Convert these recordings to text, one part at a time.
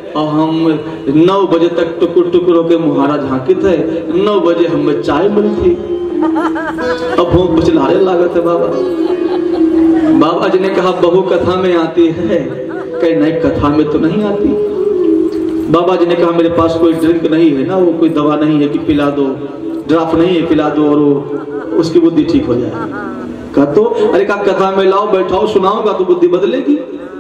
और हम 9 बजे तक टुकुर टुकुर होके मुहारा झांकी थे। 9 बजे हमें चाय मिलती। अब भूख बचलाने लागत है बाबा। बाबा जी ने कहा बहू कथा में आती है, कहीं नहीं कथा में तो नहीं आती। बाबा जी ने कहा मेरे पास कोई ड्रिंक नहीं है ना, वो कोई दवा नहीं है कि पिला दो, ड्राफ्ट नहीं है पिला दो और वो उसकी बुद्धि ठीक हो जाए। कहा तो अरे कहा कथा में लाओ बैठाओ सुनाओगा तो बुद्धि बदलेगी।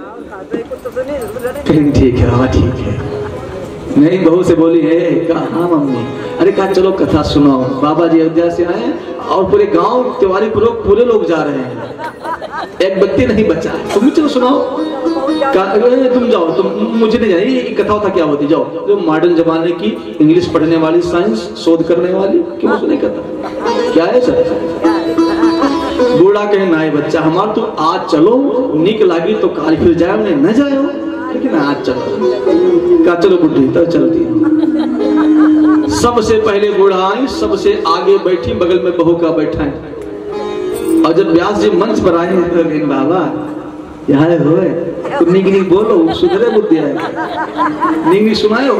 ठीक है हाँ ठीक है। नहीं बहू से बोली है, कहा हाँ मम्मी। अरे कहा चलो कथा सुनाओ। बाबा जी अयोध्या से आए और पूरे गांव तिवारी पूरे लोग जा रहे हैं, एक व्यक्ति नहीं बचा। तुम चलो सुनाओ। तुम जाओ, तुम मुझे नहीं जानी ये कथा था क्या होती, जाओ। जो मॉडर्न जमाने की इंग्लिश पढ़ने वाली, साइंस शोध करने वाली, क्यों सुने कथा क्या है सर। बूढ़ा कहे ना बच्चा हमार तो आज चलो, निक लागी तो काल फिर जाए न जाए, लेकिन आज चलो। का चलो बुढ़ी तो चलती। सबसे पहले बूढ़ा आई, सबसे आगे बैठी, बगल में बहू का बैठा है। और जब व्यास जी मंच पर आए तो बाबा यहाँ हो तुम निक बोलो सुधरे बुद्धि है, निक सुनाए।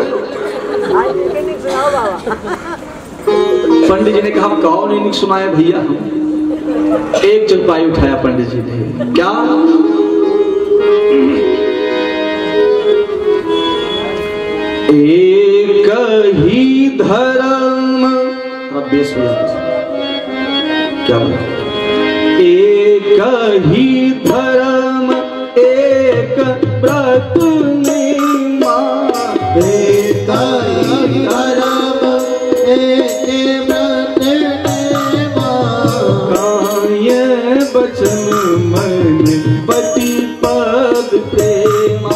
पंडित जी ने कहा कौन निक सुनाए भैया। एक चौपाई उठाया पंडित जी ने, क्या एक ही धर्म, बेस हो जाता क्या बोला, एक ही धर्म एक व्रत नियमा, एक ही धर्म एक व्रत नियमा, काये वचन मन पति पद प्रेमा,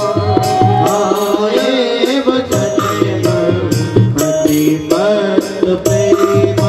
काये वचन मन पति पद प्रेमा।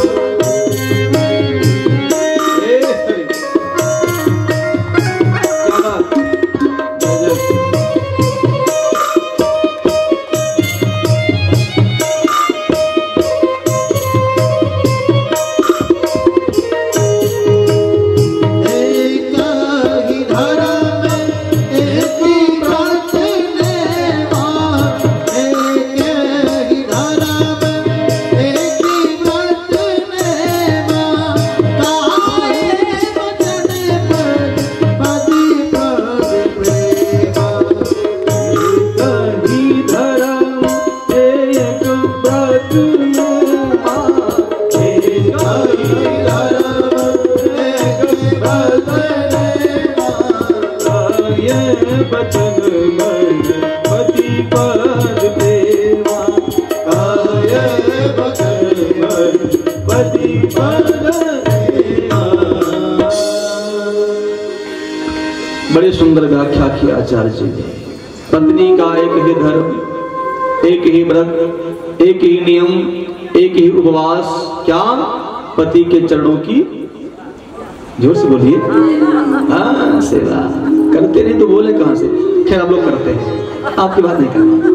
बड़ी सुंदर व्याख्या की आचार्य जी ने। पत्नी का एक ही धर्म, एक ही व्रत, एक ही नियम, एक ही उपवास, क्या पति के चरणों की, जोर से बोलिए, हाँ सेवा करते नहीं तो बोले कहां से। खैर आप लोग करते हैं, आपकी बात नहीं करना।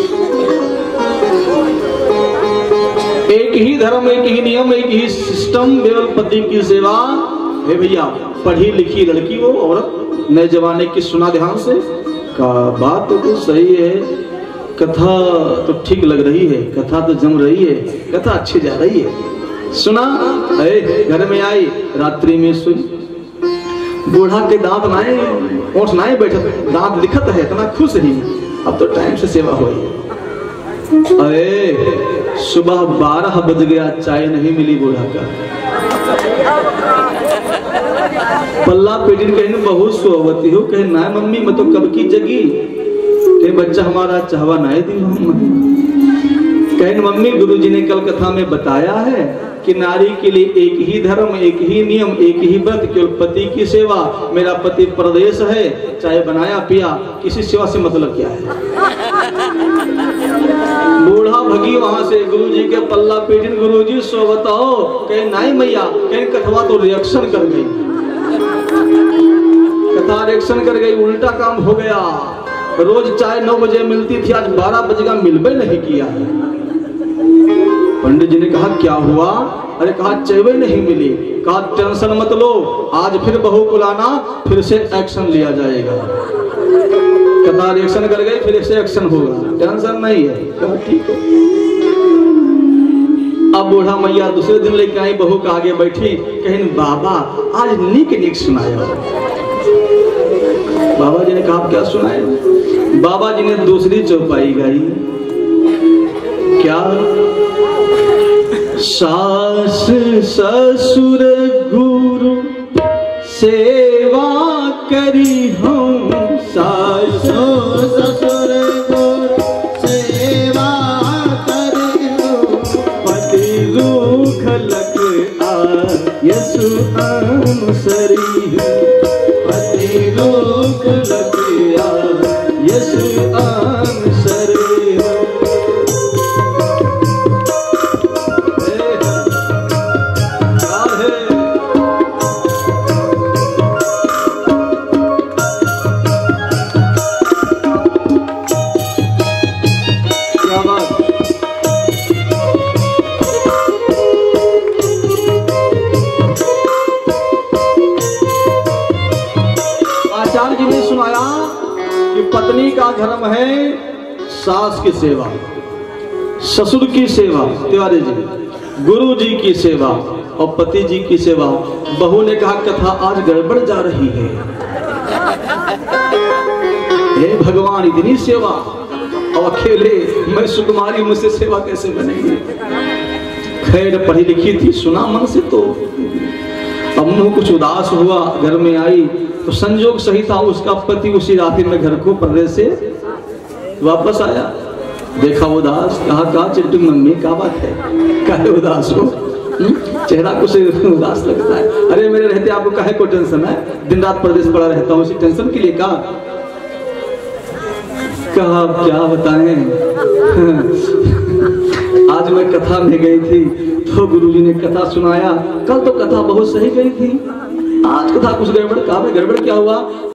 एक ही धर्म, एक ही नियम, एक ही सिस्टम, केवल पति की सेवा। हे भैया पढ़ी लिखी लड़की वो औरत, नए जमाने की, सुना ध्यान से का बात तो सही है, कथा तो ठीक लग रही है, कथा तो जम रही है, कथा अच्छी जा रही है। सुना अरे घर में आई, रात्रि में सुन, बूढ़ा के दांत नाए ओठ नाए बैठे, दांत दिखत है, इतना खुश ही। अब तो टाइम से सेवा हुई। अरे सुबह 12 बज गया, चाय नहीं मिली बूढ़ा का। पल्ला पेटी कहीं बहुत सोवती हो, कहे ना मम्मी मैं तो कब की जगी, कहे बच्चा हमारा चाहवा नहीं दी। कहे मम्मी गुरुजी ने कल कथा में बताया है कि नारी के लिए एक ही धर्म, एक ही नियम, एक ही व्रत, केवल पति की सेवा। मेरा पति परदेश है, चाहे बनाया पिया, किसी सेवा से मतलब क्या है। बूढ़ा भगी वहां से, गुरुजी के पल्ला पेटिन, गुरुजी सो बताओ, कहे नहीं मैया, कहे कथवा तो रिएक्शन कर गई, कथा रिएक्शन कर गई, उल्टा काम हो गया। रोज चाय 9 बजे मिलती थी, आज 12 बजे का मिलबे नहीं किया है। पंडित जी ने कहा क्या हुआ, अरे कहा चाय नहीं मिली। कहा टेंशन मत लो, आज फिर बहू को लाना, फिर से एक्शन लिया जाएगा। कथा रिएक्शन कर गई, फिर इससे एक्शन होगा, टेंशन नहीं है। कहा ठीक है। अब बूढ़ा मैया दूसरे दिन लेके आई, बहू के आगे बैठी, कहीं बाबा आज निक निक सुनाया। बाबा जी ने कहा क्या सुनाए? बाबा जी ने दूसरी चौपाई गाई। क्या? सास ससुर गुरु सेवा करी हम, सास ससुर गुरु सेवा करी हम, पति रूख लग यशु अनुसरी, पति रूख लग यशु अनुसरी। आचार्य जी ने सुनाया कि पत्नी का धर्म है सास की सेवा, ससुर की सेवा तिवारी जी, गुरु जी की सेवा और पति जी की सेवा। बहू ने कहा कथा आज गड़बड़ जा रही है, हे भगवान इतनी सेवा और अकेले मैं सुकुमारी, मुझसे सेवा कैसे बनेगी? खैर पढ़ी लिखी थी, सुना मन से तो अम्मू कुछ उदास हुआ, घर में आई तो संजोग सही था, उसका पति उसी रात्रि में घर को पर्दे से वापस आया। देखा उदास, कहा चिट्टू मम्मी क्या बात है, काहे उदास हो? चेहरा कुछ उदास लगता है। अरे मेरे रहते आपको काहे को टेंशन है? दिन रात परदेश पड़ा रहता हूँ, इसी टेंशन के लिए कहा क्या बताएं। आज मैं कथा में गई थी तो गुरुजी ने कथा सुनाया। कल तो कथा बहुत सही गई थी, आज कथा कुछ गड़बड़। कहा गड़बड़ क्या हुआ?